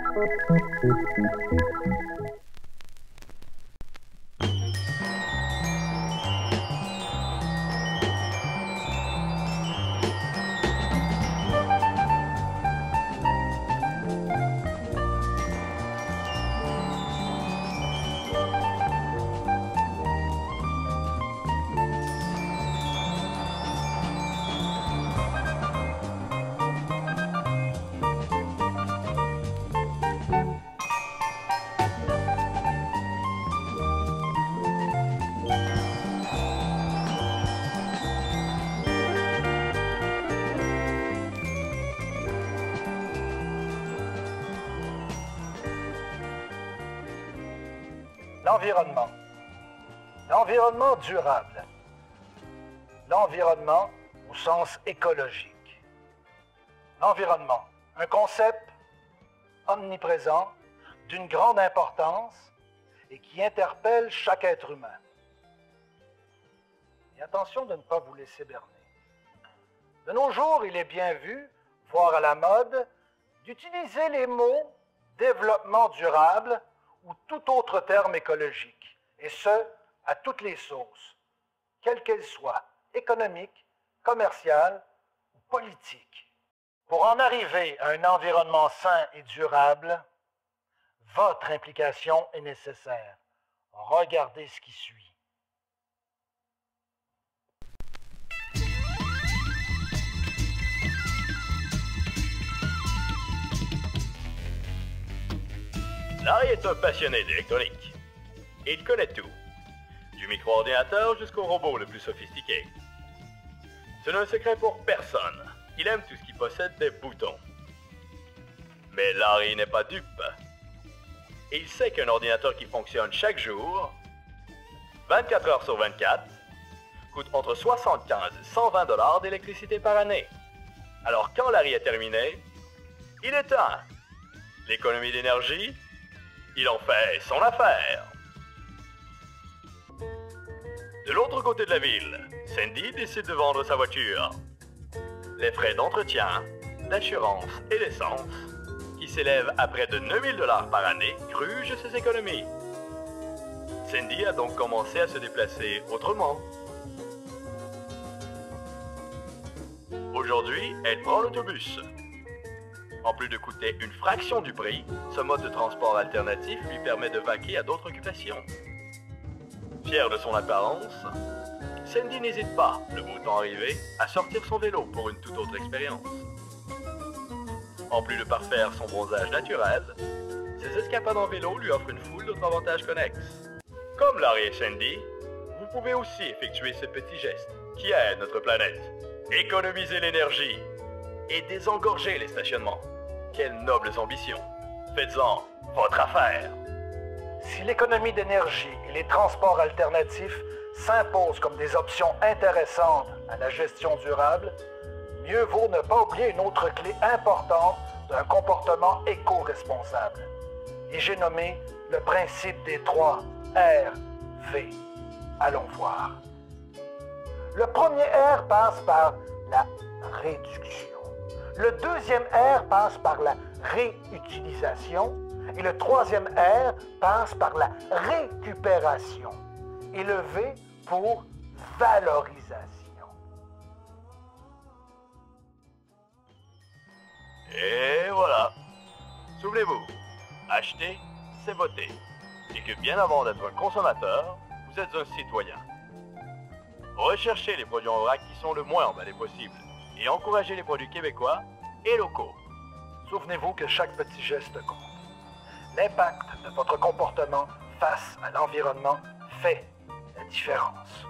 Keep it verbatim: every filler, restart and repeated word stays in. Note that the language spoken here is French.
L'environnement. L'environnement durable. L'environnement au sens écologique. L'environnement, un concept omniprésent, d'une grande importance et qui interpelle chaque être humain. Et attention de ne pas vous laisser berner. De nos jours, il est bien vu, voire à la mode, d'utiliser les mots développement durable ou tout autre terme écologique, et ce, à toutes les sauces, quelles qu'elles soient, économiques, commerciales ou politiques. Pour en arriver à un environnement sain et durable, votre implication est nécessaire. Regardez ce qui suit. Larry est un passionné d'électronique. Et il connaît tout. Du micro-ordinateur jusqu'au robot le plus sophistiqué. Ce n'est un secret pour personne. Il aime tout ce qui possède des boutons. Mais Larry n'est pas dupe. Et il sait qu'un ordinateur qui fonctionne chaque jour, vingt-quatre heures sur vingt-quatre, coûte entre soixante-quinze et cent vingt dollars d'électricité par année. Alors quand Larry est terminé, il éteint. L'économie d'énergie, il en fait son affaire. De l'autre côté de la ville, Sandy décide de vendre sa voiture. Les frais d'entretien, d'assurance et d'essence, qui s'élèvent à près de neuf mille dollars par année, grugent ses économies. Sandy a donc commencé à se déplacer autrement. Aujourd'hui, elle prend l'autobus. En plus de coûter une fraction du prix, ce mode de transport alternatif lui permet de vaquer à d'autres occupations. Fière de son apparence, Sandy n'hésite pas, le beau temps arrivé, à sortir son vélo pour une toute autre expérience. En plus de parfaire son bronzage naturel, ses escapades en vélo lui offrent une foule d'autres avantages connexes. Comme Larry et Sandy, vous pouvez aussi effectuer ce petit geste qui aide notre planète. Économiser l'énergie et désengorger les stationnements. Quelles nobles ambitions. Faites-en votre affaire. Si l'économie d'énergie et les transports alternatifs s'imposent comme des options intéressantes à la gestion durable, mieux vaut ne pas oublier une autre clé importante d'un comportement éco-responsable. Et j'ai nommé le principe des trois R V. Allons voir. Le premier R passe par la réduction. Le deuxième R passe par la réutilisation. Et le troisième R passe par la récupération. Et le V pour valorisation. Et voilà. Souvenez-vous, acheter, c'est voter. Et que bien avant d'être un consommateur, vous êtes un citoyen. Recherchez les produits en vrac qui sont le moins emballés possible et encouragez les produits québécois et locaux. Souvenez-vous que chaque petit geste compte. L'impact de votre comportement face à l'environnement fait la différence.